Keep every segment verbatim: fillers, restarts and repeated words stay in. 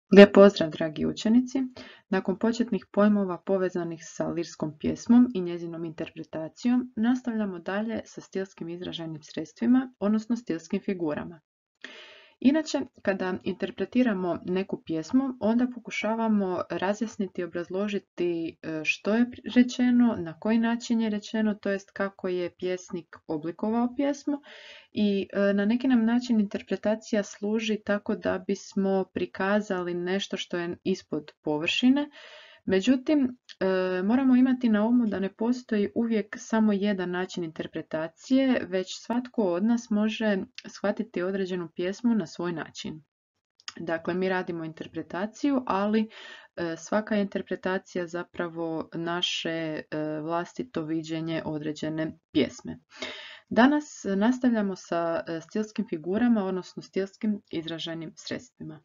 Lijep pozdrav, dragi učenici! Nakon početnih pojmova povezanih sa lirskom pjesmom i njezinom interpretacijom, nastavljamo dalje sa stilskim izražajnim sredstvima, odnosno stilskim figurama. Inače, kada interpretiramo neku pjesmu, onda pokušavamo razjasniti i obrazložiti što je rečeno, na koji način je rečeno, to jest kako je pjesnik oblikovao pjesmu i na neki nam način interpretacija služi tako da bismo prikazali nešto što je ispod površine. Međutim, moramo imati na umu da ne postoji uvijek samo jedan način interpretacije, već svatko od nas može shvatiti određenu pjesmu na svoj način. Dakle, mi radimo interpretaciju, ali svaka interpretacija zapravo naše vlastito viđenje određene pjesme. Danas nastavljamo sa stilskim figurama, odnosno stilskim izražajnim sredstvima.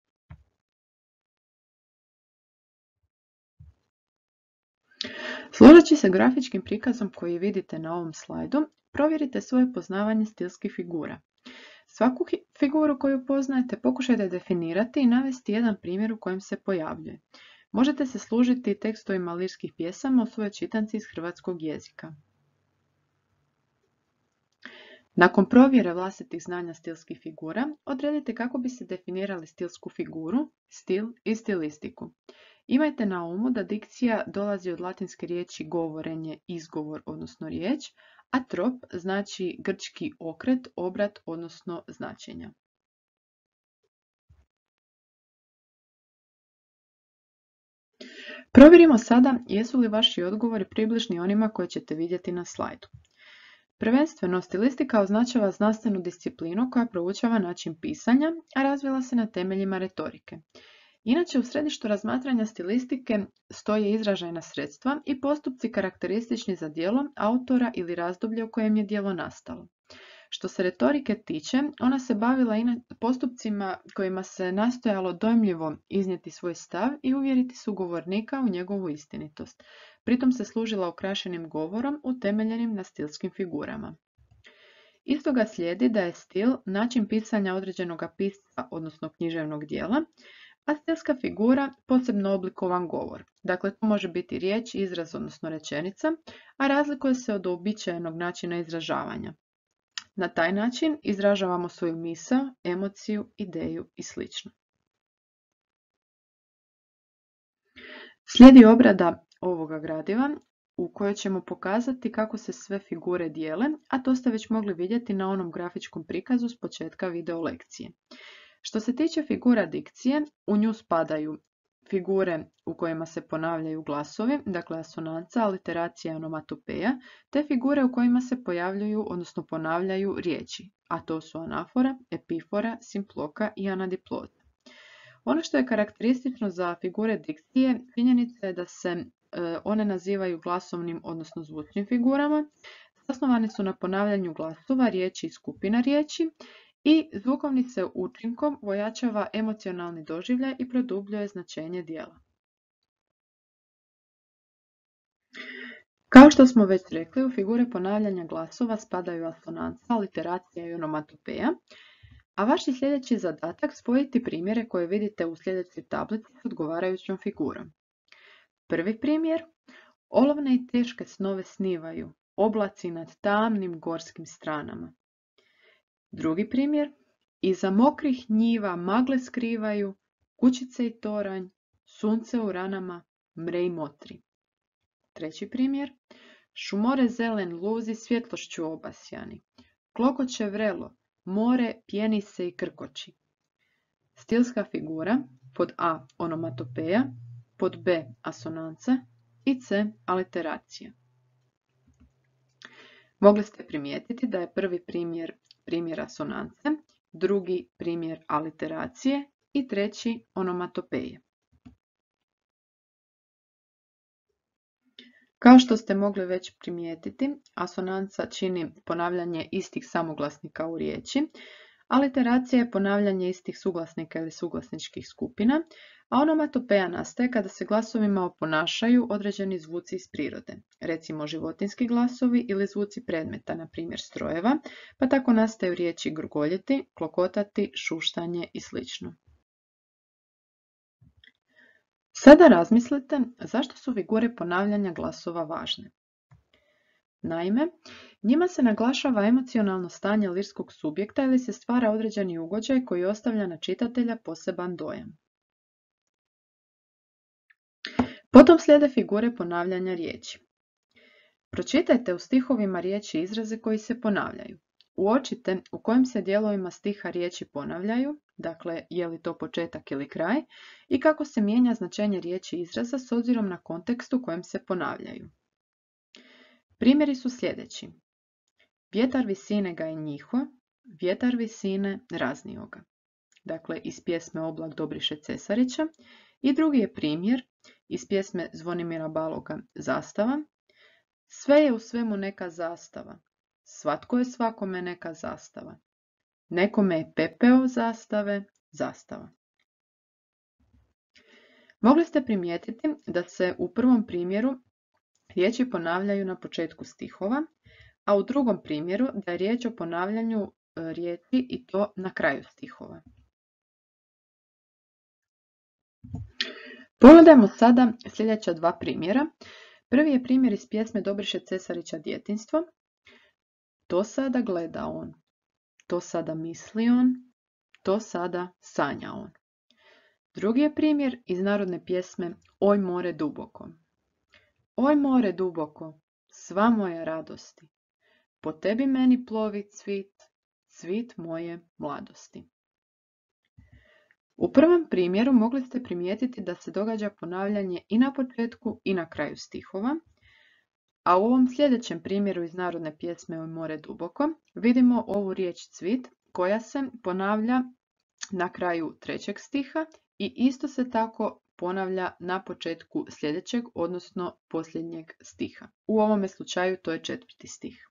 Služeći se grafičkim prikazom koji vidite na ovom slajdu, provjerite svoje poznavanje stilskih figura. Svaku figuru koju poznajete pokušajte definirati i navesti jedan primjer u kojem se pojavljuje. Možete se služiti tekstovima lirskih pjesama u svojoj čitanci iz hrvatskog jezika. Nakon provjere vlastitih znanja stilskih figura, odredite kako bi se definirali stilsku figuru, stil i stilistiku. Imajte na umu da dikcija dolazi od latinske riječi govorenje, izgovor, odnosno riječ, a trop znači grčki okret, obrat, odnosno značenja. Provjerimo sada jesu li vaši odgovori približni onima koje ćete vidjeti na slajdu. Prvenstveno, stilistika označava znanstvenu disciplinu koja proučava način pisanja, a razvila se na temeljima retorike. Inače, u središtu razmatranja stilistike stoje izražajna sredstva i postupci karakteristični za djelo autora ili razdoblje u kojem je djelo nastalo. Što se retorike tiče, ona se bavila postupcima kojima se nastojalo dojmljivo iznijeti svoj stav i uvjeriti sugovornika u njegovu istinitost. Pritom se služila ukrašenim govorom utemeljenim na stilskim figurama. Iz toga slijedi da je stil način pisanja određenog pisca, odnosno književnog djela, a stilska figura posebno oblikovan govor. Dakle, to može biti riječ, izraz, odnosno rečenica, a razlikuje se od uobičajenog načina izražavanja. Na taj način izražavamo svoju misao, emociju, ideju i sl. Slijedi obrada ovoga gradiva u kojoj ćemo pokazati kako se sve figure dijele, a to ste već mogli vidjeti na onom grafičkom prikazu s početka video lekcije. Što se tiče figura dikcije, u nju spadaju figure u kojima se ponavljaju glasovi, dakle asonanca, aliteracija i onomatopeja, te figure u kojima se pojavljuju, odnosno ponavljaju riječi, a to su anafora, epifora, simploka i anadiplota. Ono što je karakteristično za figure dikcije, činjenica je da se one nazivaju glasovnim, odnosno zvučnim figurama, zasnovane su na ponavljanju glasova, riječi i skupina riječi, i zvukovnice učinkom ojačava emocionalni doživljaj i produbljuje značenje djela. Kao što smo već rekli, u figure ponavljanja glasova spadaju asonanca, aliteracija i onomatopeja, a vaš je sljedeći zadatak spojiti primjere koje vidite u sljedećoj tablici s odgovarajućom figurom. Prvi primjer, olovne i teške snove snivaju, oblaci nad tamnim gorskim stranama. Drugi primjer, iza mokrih njiva magle skrivaju, kućice i toranj, sunce u ranama, mre i motri. Treći primjer, šumore zelen luzi svjetlošću obasjani, klokoće vrelo, more pjeni se i krkoči. Stilska figura, pod A onomatopeja, pod B asonanca i C aliteracija. Mogli ste primijetiti da je prvi primjer primjer asonance, drugi primjer aliteracije i treći onomatopeje. Kao što ste mogli već primijetiti, asonanca čini ponavljanje istih samoglasnika u riječi, aliteracija je ponavljanje istih suglasnika ili suglasničkih skupina, a onomatopeja nastaje kada se glasovima oponašaju određeni zvuci iz prirode, recimo životinjski glasovi ili zvuci predmeta, na primjer strojeva, pa tako nastaju riječi grgoljiti, klokotati, šuštanje i sl. Sada razmislite zašto su figure ponavljanja glasova važne. Naime, njima se naglašava emocionalno stanje lirskog subjekta ili se stvara određeni ugođaj koji ostavlja na čitatelja poseban dojam. Potom slijede figure ponavljanja riječi. Pročitajte u stihovima riječi i izraze koji se ponavljaju. Uočite u kojim se dijelovima stiha riječi ponavljaju, dakle je li to početak ili kraj, i kako se mijenja značenje riječi i izraza s obzirom na kontekst u kojem se ponavljaju. Primjeri su sljedeći. Vjetar visine ga je njiho, vjetar visine raznio ga. Dakle, iz pjesme Oblak Dobriše Cesarića. I drugi je primjer iz pjesme Zvonimira Baloga Zastava. Sve je u svemu neka zastava, svatko je svakome neka zastava. Nekome je pepeo zastave, zastava. Mogli ste primijetiti da se u prvom primjeru riječi ponavljaju na početku stihova, a u drugom primjeru da je riječ o ponavljanju riječi i to na kraju stihova. Pogledajmo sada sljedeća dva primjera. Prvi je primjer iz pjesme Dobriše Cesarića Djetinjstvo. To sada gleda on, to sada misli on, to sada sanja on. Drugi je primjer iz narodne pjesme Oj more duboko. Oj more duboko, sva moja radosti, po tebi meni plovi cvit, cvit moje mladosti. U prvom primjeru mogli ste primijetiti da se događa ponavljanje i na početku i na kraju stihova, a u ovom sljedećem primjeru iz narodne pjesme Oj more duboko vidimo ovu riječ cvit koja se ponavlja na kraju trećeg stiha i isto se tako ponavlja na početku sljedećeg, odnosno posljednjeg stiha. U ovome slučaju to je četvrti stih.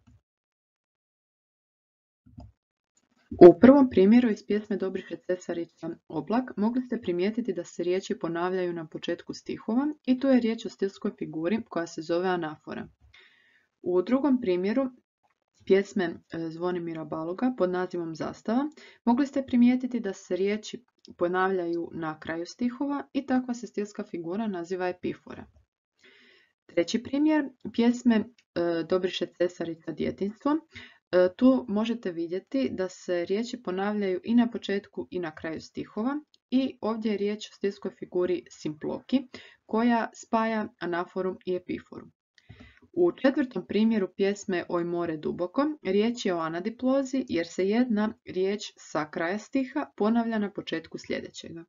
U prvom primjeru iz pjesme Dobriše Cesarića Oblak mogli ste primijetiti da se riječi ponavljaju na početku stihova i tu je riječ o stilskoj figuri koja se zove anafora. U drugom primjeru pjesme Zvonimira Baloga pod nazivom Zastava mogli ste primijetiti da se riječi ponavljaju na kraju stihova i takva se stilska figura naziva epifora. Treći primjer pjesme Dobriše Cesarića Djetinjstvo. Tu možete vidjeti da se riječi ponavljaju i na početku i na kraju stihova i ovdje je riječ o stilskoj figuri simploki koja spaja anaforu i epiforu. U četvrtom primjeru pjesme Oj more duboko riječ je o anadiplozi jer se jedna riječ sa kraja stiha ponavlja na početku sljedećega.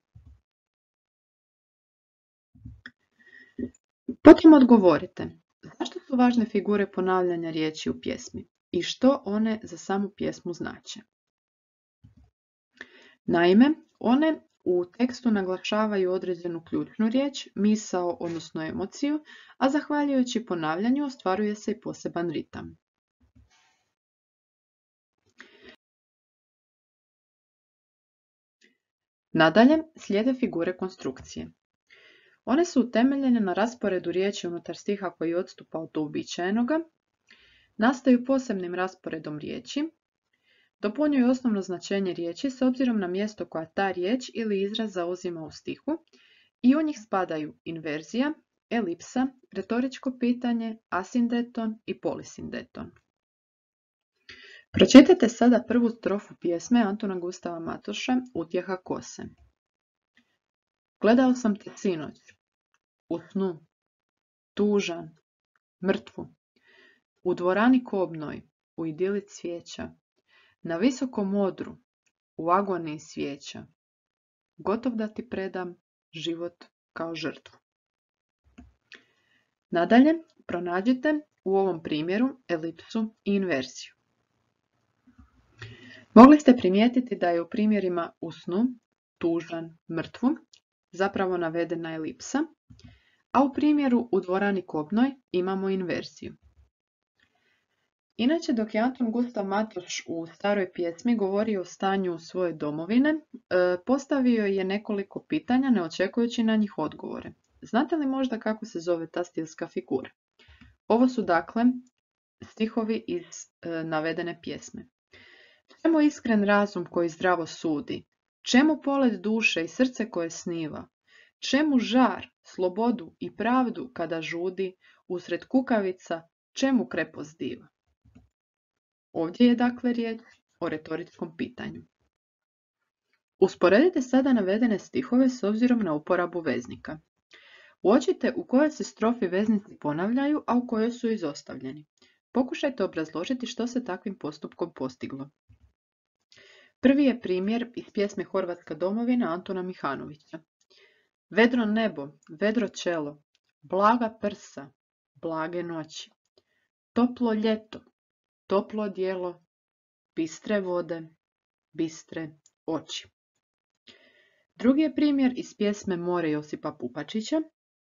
Potom odgovorite, zašto su važne figure ponavljanja riječi u pjesmi i što one za samu pjesmu znače? Naime, one u tekstu naglašavaju određenu ključnu riječ, misao odnosno emociju, a zahvaljujući ponavljanju ostvaruje se i poseban ritam. Nadalje slijede figure konstrukcije. One su utemeljene na rasporedu riječi unutar stiha koji odstupa od uobičajenoga, nastaju posebnim rasporedom riječi, dopunjuju osnovno značenje riječi s obzirom na mjesto koja ta riječ ili izraz zauzima u stihu i u njih spadaju inverzija, elipsa, retoričko pitanje, asindeton i polisindeton. Pročitajte sada prvu strofu pjesme Antuna Gustava Matoša Utjeha kose. Gledao sam te sinoć, u snu, tužan, mrtvu, u dvorani kobnoj, u idili cvijeća, na visokom odru, u agoniji svijeća, gotov da ti predam život kao žrtvu. Nadalje, pronađite u ovom primjeru elipsu i inverziju. Mogli ste primijetiti da je u primjerima u snu, tužan, mrtvu zapravo navedena elipsa, a u primjeru u dvorani kobnoj imamo inverziju. Inače, dok je Antun Gustav Matoš u staroj pjesmi govorio o stanju svoje domovine, postavio je nekoliko pitanja ne očekujući na njih odgovore. Znate li možda kako se zove ta stilska figura? Ovo su dakle stihovi iz navedene pjesme. Čemu iskren razum koji zdravo sudi? Čemu polet duše i srce koje sniva? Čemu žar, slobodu i pravdu kada žudi, usred kukavica, čemu krepost diva? Ovdje je dakle riječ o retoričkom pitanju. Usporedite sada navedene stihove s obzirom na uporabu veznika. Uočite u kojoj se strofi veznici ponavljaju, a u kojoj su izostavljeni. Pokušajte obrazložiti što se takvim postupkom postiglo. Prvi je primjer iz pjesme Horvatska domovina Antuna Mihanovića. Vedro nebo, vedro čelo, blaga prsa, blage noći. Toplo ljeto, toplo odijelo, bistre vode, bistre oči. Drugi je primjer iz pjesme More Josipa Pupačića.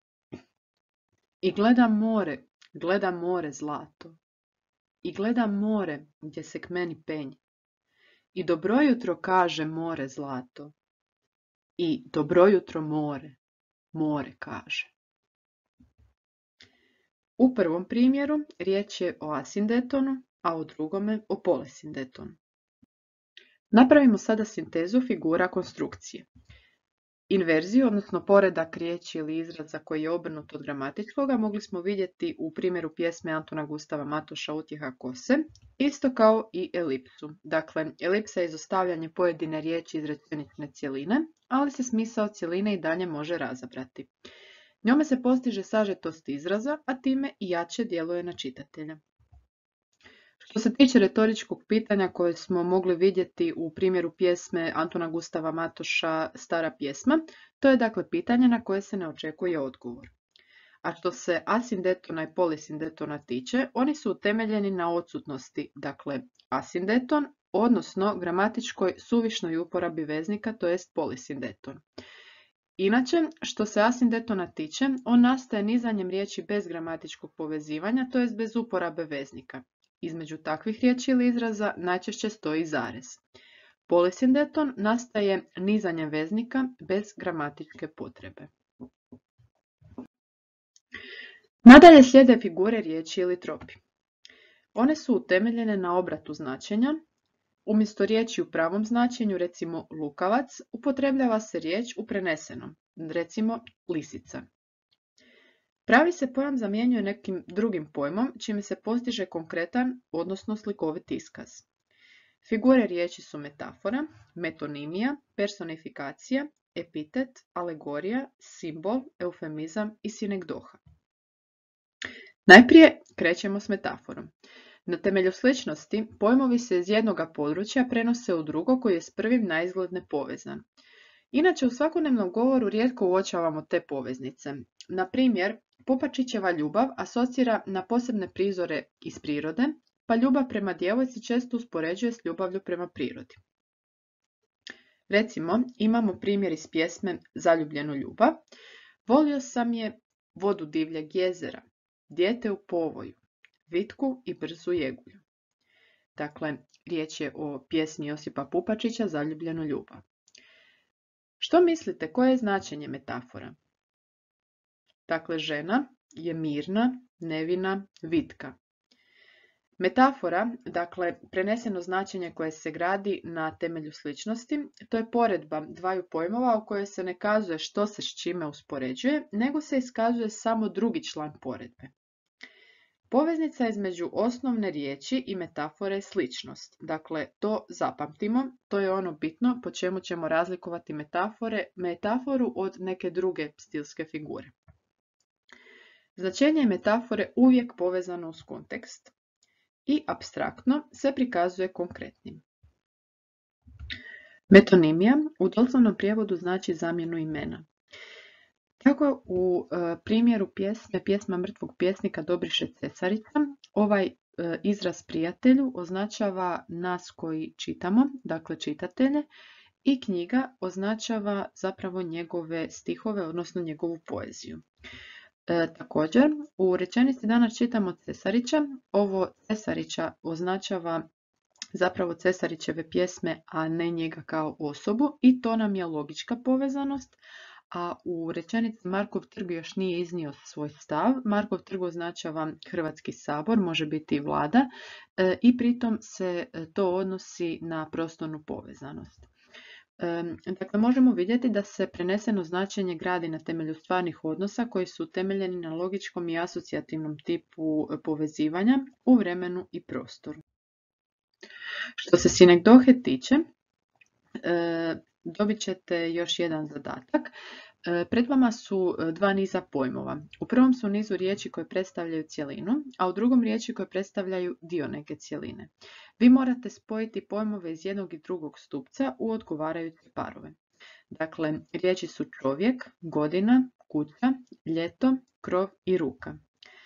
I gledam more, gledam more zlato. I gledam more gdje se k meni penje. I dobro jutro kaže more zlato. I dobro jutro more, more kaže. U prvom primjeru riječ je o asindetonu, a u drugome o polesindetonu. Napravimo sada sintezu figura konstrukcije. Inverziju, odnosno poredak riječi ili izraza koji je obrnut od gramatičkoga, mogli smo vidjeti u primjeru pjesme Antuna Gustava Matoša Utjeha kose, isto kao i elipsu. Dakle, elipsa je izostavljanje pojedine riječi iz rečenične cjeline, ali se smisao cjeline i dalje može razabrati. Njome se postiže sažetost izraza, a time i jače djeluje na čitatelja. Što se tiče retoričkog pitanja koje smo mogli vidjeti u primjeru pjesme Antuna Gustava Matoša Stara pjesma, to je dakle pitanje na koje se ne očekuje odgovor. A što se asindetona i polisindetona tiče, oni su utemeljeni na odsutnosti, dakle asindeton, odnosno gramatičkoj suvišnoj uporabi veznika, to jest polisindeton. Inače, što se asindetona tiče, on nastaje nizanjem riječi bez gramatičkog povezivanja, to jest bez uporabe veznika. Između takvih riječi ili izraza najčešće stoji zarez. Polisindeton nastaje nizanjem veznika bez gramatičke potrebe. Nadalje slijede figure riječi ili tropi. One su utemeljene na obratu značenja. Umjesto riječi u pravom značenju, recimo lukavac, upotrebljava se riječ u prenesenom, recimo lisica. Pravi se pojam zamjenjuje nekim drugim pojmom, čime se postiže konkretan, odnosno slikovit iskaz. Figure riječi su metafora, metonimija, personifikacija, epitet, alegorija, simbol, eufemizam i sinekdoha. Najprije krećemo s metaforom. Na temelju sličnosti, pojmovi se iz jednoga područja prenose u drugo koji je s prvim naizgled nepovezan. Inače, u svakodnevnom govoru rijetko uočavamo te poveznice. Na primjer, Pupačićeva ljubav asocira na posebne prizore iz prirode, pa ljubav prema djevojci često uspoređuje s ljubavlju prema prirodi. Recimo, imamo primjer iz pjesme Zaljubljenu ljubav. Volio sam je vodu divljeg jezera, dijete u povoju, vitku i brzu jegulju. Dakle, riječ je o pjesmi Josipa Pupačića Zaljubljenu ljubav. Što mislite, koje je značenje metafora? Dakle, žena je mirna, nevina, vitka. Metafora, dakle, preneseno značenje koje se gradi na temelju sličnosti, to je poredba dvaju pojmova u kojoj se ne kazuje što se s čime uspoređuje, nego se iskazuje samo drugi član poredbe. Poveznica između osnovne riječi i metafore je sličnost. Dakle, to zapamtimo, to je ono bitno po čemu ćemo razlikovati metafore, metaforu od neke druge stilske figure. Značenje metafore uvijek povezano uz kontekst i apstraktno se prikazuje konkretnim. Metonimija u doslovnom prijevodu znači zamjenu imena. Tako u e, primjeru pjesme Pjesma mrtvog pjesnika Dobriše Cesarica, ovaj e, izraz prijatelju označava nas koji čitamo, dakle čitatelje, i knjiga označava zapravo njegove stihove, odnosno njegovu poeziju. E, također, u rečenici danas čitamo Cesarića, ovo Cesarića označava zapravo Cesarićeve pjesme, a ne njega kao osobu, i to nam je logička povezanost. A u rečenici Markov trg još nije iznio svoj stav. Markov trg označava Hrvatski sabor, može biti i vlada, e, i pritom se to odnosi na prostornu povezanost. Dakle, možemo vidjeti da se preneseno značenje gradi na temelju stvarnih odnosa koji su utemeljeni na logičkom i asocijativnom tipu povezivanja u vremenu i prostoru. Što se sinekdohe tiče, dobit ćete još jedan zadatak. Pred vama su dva niza pojmova. U prvom su nizu riječi koje predstavljaju cjelinu, a u drugom riječi koje predstavljaju dio neke cjeline. Vi morate spojiti pojmove iz jednog i drugog stupca u odgovarajuće parove. Dakle, riječi su čovjek, godina, kuća, ljeto, krov i ruka.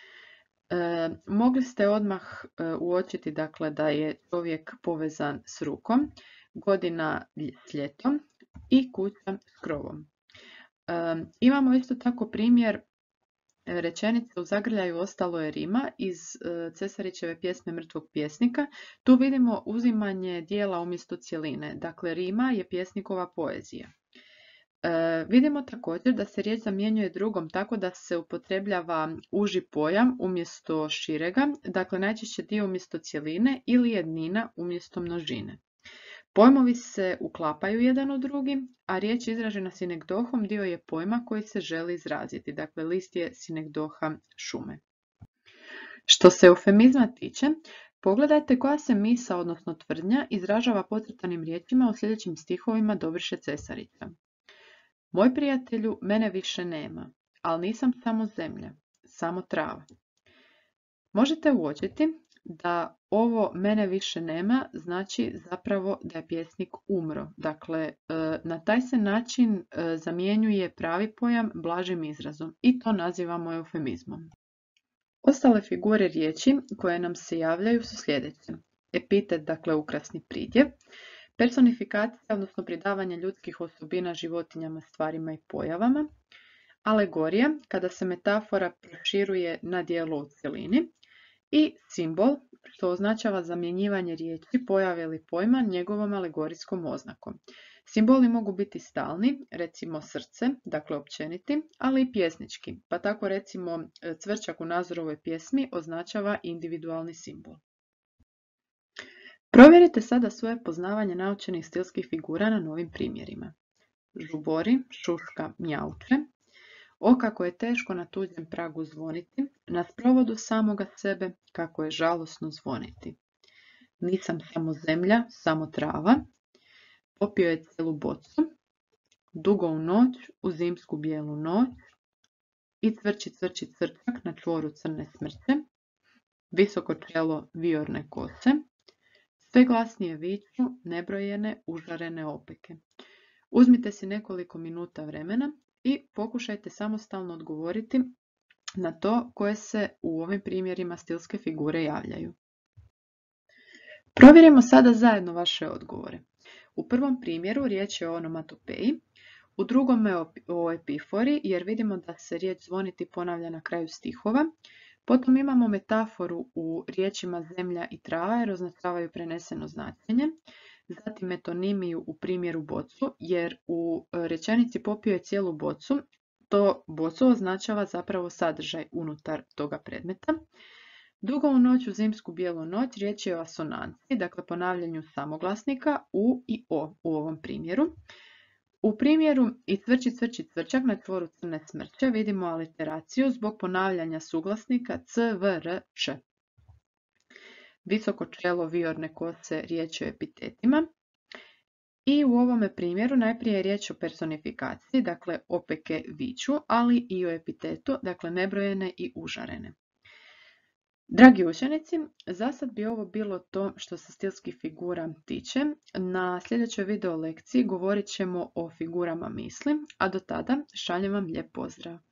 E, mogli ste odmah uočiti dakle, da je čovjek povezan s rukom, godina s ljetom i kuća s krovom. E, imamo isto tako primjer rečenice u zagrljaju ostalo je rima iz Cesarićeve pjesme Mrtvog pjesnika. Tu vidimo uzimanje dijela umjesto cjeline. Dakle, rima je pjesnikova poezija. E, vidimo također da se riječ zamjenjuje drugom tako da se upotrebljava uži pojam umjesto širega, dakle najčešće dio umjesto cjeline ili jednina umjesto množine. Pojmovi se uklapaju jedan u drugi, a riječ izražena sinekdohom dio je pojma koji se želi izraziti. Dakle, list je sinekdoha šume. Što se eufemizma tiče, pogledajte koja se misa, odnosno tvrdnja, izražava podcrtanim riječima u sljedećim stihovima Dobriše Cesarića. Moj prijatelju, mene više nema, ali nisam samo zemlja, samo trava. Možete uočiti da ovo mene više nema znači zapravo da je pjesnik umro. Dakle, na taj se način zamjenjuje pravi pojam blažim izrazom i to nazivamo eufemizmom. Ostale figure riječi koje nam se javljaju su sljedeće. Epitet, dakle ukrasni pridjev, personifikacija, odnosno pridavanje ljudskih osobina životinjama, stvarima i pojavama, alegorija, kada se metafora proširuje na djelo u cjelini, i simbol, što označava zamjenjivanje riječi, pojave ili pojma njegovom alegorijskom oznakom. Simboli mogu biti stalni, recimo srce, dakle općeniti, ali i pjesnički, pa tako recimo cvrčak u Nazorovoj pjesmi označava individualni simbol. Provjerite sada svoje poznavanje naučenih stilskih figura na novim primjerima. Žubori, šuška, mjauče. O, kako je teško na tuđem pragu zvoniti, na sprovodu samoga sebe, kako je žalosno zvoniti. Nisam samo zemlja, samo trava. Popio je cijelu bocu. Dugo u noć, u zimsku bijelu noć. I cvrči, cvrči cvrčak na čvoru crne smrće. Visoko čelo viorne kose. Sve glasnije viču nebrojene užarene opeke. Uzmite si nekoliko minuta vremena i pokušajte samostalno odgovoriti na to koje se u ovim primjerima stilske figure javljaju. Provjerimo sada zajedno vaše odgovore. U prvom primjeru riječ je o onomatopeji, u drugome o epifori jer vidimo da se riječ zvoniti ponavlja na kraju stihova. Potom imamo metaforu u riječima zemlja i trava jer označavaju preneseno značenje. Zatim metonimiju u primjeru bocu jer u rečenici popio je cijelu bocu. To bocu označava zapravo sadržaj unutar toga predmeta. Dugo u noć, u zimsku bijelu noć riječ je o asonanciji, dakle ponavljanju samoglasnika u i o u ovom primjeru. U primjeru i cvrči, cvrči cvrčak na čvoru crne smrće vidimo aliteraciju zbog ponavljanja suglasnika c, v, r, č. Visoko čelo viorne kose riječ je o epitetima. I u ovome primjeru najprije je riječ o personifikaciji, dakle opeke viču, ali i o epitetu, dakle nebrojene i užarene. Dragi učenici, za sad bi ovo bilo to što se stilskih figura tiče. Na sljedećoj video lekciji govorit ćemo o figurama misli, a do tada šaljem vam lijep pozdrav.